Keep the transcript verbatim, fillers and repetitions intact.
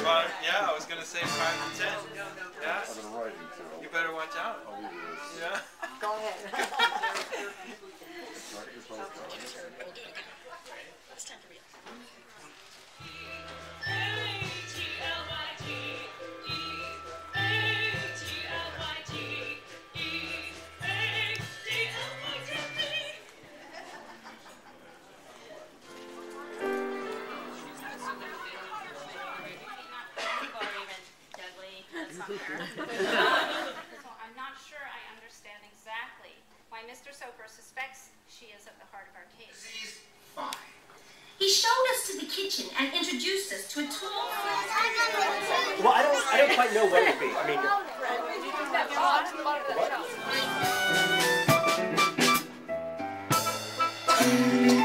Five, yeah, I was going to say five to ten. Yeah? I've been writing too. You better watch out. I'll leave it Yeah? Go ahead. It's time to read. So I'm not sure I understand exactly why Mister Soper suspects she is at the heart of our case. Disease five. He showed us to the kitchen and introduced us to a tool. Well, I don't, I don't quite know what it'd be. I mean, what?